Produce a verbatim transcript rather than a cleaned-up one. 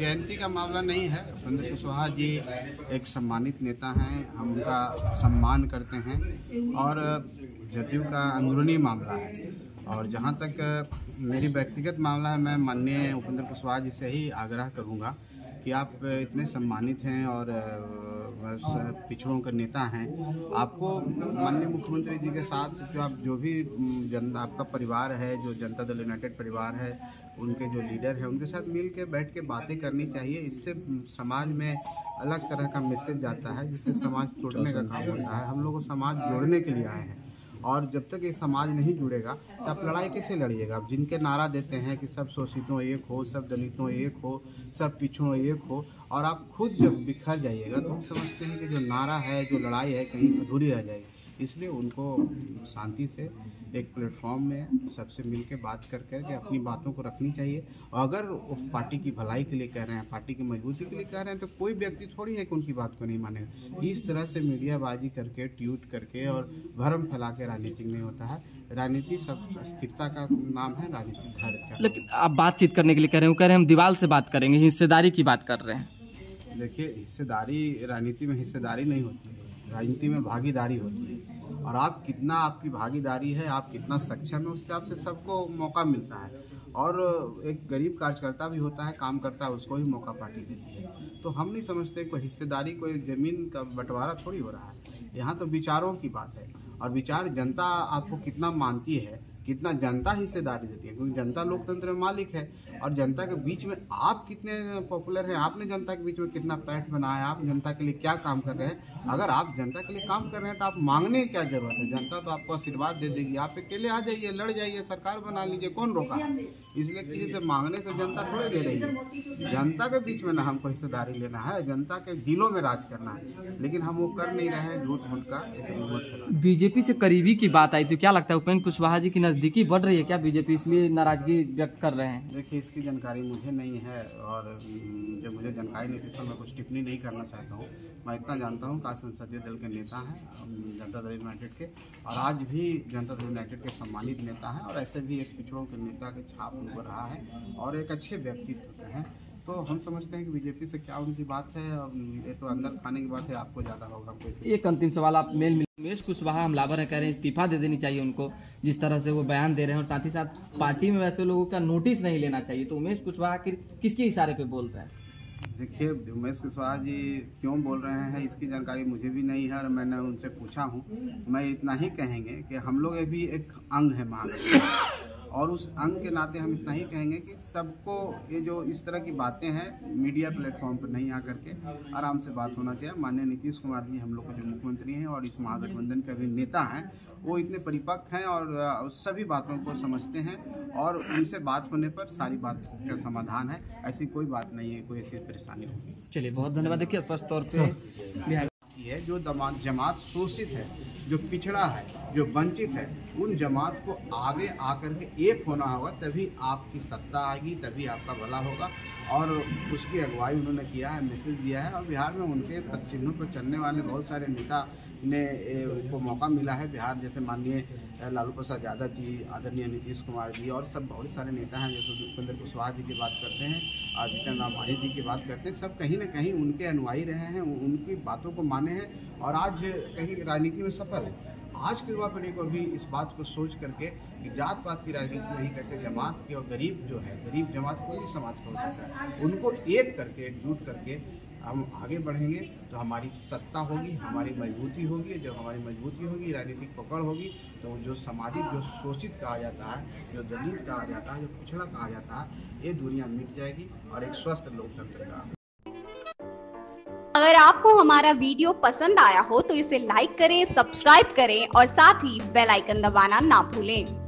जयंती का मामला नहीं है। उपेंद्र कुशवाहा जी एक सम्मानित नेता हैं, हम उनका सम्मान करते हैं और जदयू का अंदरूनी मामला है। और जहां तक मेरी व्यक्तिगत मामला है, मैं माननीय उपेंद्र कुशवाहा जी से ही आग्रह करूंगा कि आप इतने सम्मानित हैं और पिछड़ों के नेता हैं, आपको माननीय मुख्यमंत्री जी के साथ जो आप जो भी जन आपका परिवार है, जो जनता दल यूनाइटेड परिवार है, उनके जो लीडर हैं, उनके साथ मिल के बैठ के बातें करनी चाहिए। इससे समाज में अलग तरह का मैसेज जाता है, जिससे समाज तोड़ने का काम होता है। हम लोग समाज जोड़ने के लिए आए हैं और जब तक ये समाज नहीं जुड़ेगा तो आप लड़ाई कैसे लड़िएगा। आप जिनके नारा देते हैं कि सब शोषितों एक हो, सब दलितों एक हो, सब पिछड़ों एक हो, और आप खुद जब बिखर जाइएगा तो हम समझते हैं कि जो नारा है, जो लड़ाई है, कहीं अधूरी रह जाएगी। इसलिए उनको शांति से एक प्लेटफॉर्म में सबसे मिल के बात कर करके अपनी बातों को रखनी चाहिए। और अगर वो पार्टी की भलाई के लिए कह रहे हैं, पार्टी की मजबूती के लिए कह रहे हैं, तो कोई व्यक्ति थोड़ी है कि उनकी बात को नहीं मानेगा। इस तरह से मीडियाबाजी करके, ट्वीट करके और भ्रम फैला के राजनीति नहीं होता है। राजनीति सब स्थिरता का नाम है, राजनीति धैर्य का। लेकिन आप बातचीत करने के लिए कह रहे हैं, कह रहे हैं हम दीवार से बात करेंगे, हिस्सेदारी की बात कर रहे हैं। देखिए, हिस्सेदारी राजनीति में हिस्सेदारी नहीं होती है, राजनीति में भागीदारी होती है। और आप कितना, आपकी भागीदारी है, आप कितना सक्षम है, उस हिसाब से सबको मौका मिलता है। और एक गरीब कार्यकर्ता भी होता है, काम करता है, उसको ही मौका पार्टी देती है। तो हम नहीं समझते कोई हिस्सेदारी, कोई ज़मीन का बंटवारा थोड़ी हो रहा है। यहाँ तो विचारों की बात है, और विचार जनता आपको कितना मानती है, कितना जनता हिस्सेदारी देती है, क्योंकि जनता लोकतंत्र में मालिक है। और जनता के बीच में आप कितने पॉपुलर हैं, आपने जनता के बीच में कितना पैठ बनाया, आप जनता के लिए क्या काम कर रहे हैं। अगर आप जनता के लिए काम कर रहे हैं तो आप मांगने की क्या जरूरत है, जनता तो आपको आशीर्वाद दे देगी। आप अकेले आ जाइए, लड़ जाइए, सरकार बना लीजिए, कौन रोका है। इसलिए किसी से मांगने से जनता थोड़ी दे रही है। जनता के बीच में ना हमको हिस्सेदारी लेना है, जनता के दिलों में राज करना है, लेकिन हम वो कर नहीं रहे हैं। झूठ मूठ का एक रिमोट। बीजेपी से करीबी की बात आई तो क्या लगता है, उपेंद्र कुशवाहा जी की नजदीकी बढ़ रही है क्या बीजेपी, इसलिए नाराजगी व्यक्त कर रहे हैं? देखिए, इसकी जानकारी मुझे नहीं है और जब मुझे जानकारी नहीं थी तो मैं कुछ टिप्पणी नहीं करना चाहता हूँ। मैं इतना जानता हूँ कि संसदीय दल के नेता हैं, जनता दल यूनाइटेड के, और आज भी जनता दल यूनाइटेड के सम्मानित नेता हैं, और ऐसे भी एक पिछड़ों के नेता के छाप उनको रहा है और एक अच्छे व्यक्तित्व के हैं। तो हम समझते हैं कि बीजेपी से क्या उनकी बात है, ये तो अंदर खाने की बात है, आपको ज़्यादा होगा। एक अंतिम सवाल, आप मेल मिले उमेश कुशवाहा हमलावर है, कह रहे हैं इस्तीफा दे देनी चाहिए उनको, जिस तरह से वो बयान दे रहे हैं, और साथ ही साथ पार्टी में वैसे लोगों का नोटिस नहीं लेना चाहिए। तो उमेश कुशवाहा किसके इशारे पे बोल रहे हैं? देखिए, उमेश कुशवाहा जी क्यों बोल रहे हैं इसकी जानकारी मुझे भी नहीं है, और मैंने उनसे पूछा हूँ। मैं इतना ही कहेंगे कि हम लोग भी एक अंग है महागठबंधन, और उस अंग के नाते हम इतना ही कहेंगे कि सबको ये जो इस तरह की बातें हैं मीडिया प्लेटफॉर्म पर नहीं आकर के आराम से बात होना चाहिए। माननीय नीतीश कुमार जी हम लोग के जो मुख्यमंत्री हैं और इस महागठबंधन के भी नेता हैं, वो इतने परिपक्व हैं और सभी बातों को समझते हैं, और उनसे बात होने पर सारी बात का समाधान है। ऐसी कोई बात नहीं है, कोई ऐसी परेशानी होगी। चलिए, बहुत धन्यवाद। देखिए, स्पष्ट तौर पे है जो जमात शोषित है, जो पिछड़ा है, जो वंचित है, उन जमात को आगे आकर के एक होना होगा, तभी आपकी सत्ता आएगी, तभी आपका भला होगा। और उसकी अगुवाई उन्होंने किया है, मैसेज दिया है, और बिहार में उनके पद चिन्हों पर चलने वाले बहुत सारे नेता ने उनको मौका मिला है। बिहार जैसे माननीय लालू प्रसाद यादव जी, आदरणीय नीतीश कुमार जी, और सब बहुत सारे नेता हैं, जैसे उपेंद्र कुशवाहा जी की बात करते हैं, जीतन राम मांझी जी की बात करते हैं, सब कहीं ना कहीं उनके अनुयायी रहे हैं, उनकी बातों को माने हैं, और आज कहीं राजनीति में सफल है। आज की युवा पीढ़ी को भी इस बात को सोच करके कि जात पात की राजनीति नहीं करके जमात की, और गरीब जो है, गरीब जमात कोई भी समाज का हो सकता है, उनको एक करके, एकजुट करके हम आगे बढ़ेंगे तो हमारी सत्ता होगी, हमारी मजबूती होगी। जब हमारी मजबूती होगी, राजनीतिक पकड़ होगी, तो जो सामाजिक, जो शोषित कहा जाता है, जो दलित कहा जाता है, जो पिछड़ा कहा जाता है, ये दुनिया मिट जाएगी और एक स्वस्थ लोकतंत्र का। अगर आपको हमारा वीडियो पसंद आया हो तो इसे लाइक करें, सब्सक्राइब करें और साथ ही बेल आइकन दबाना ना भूलें।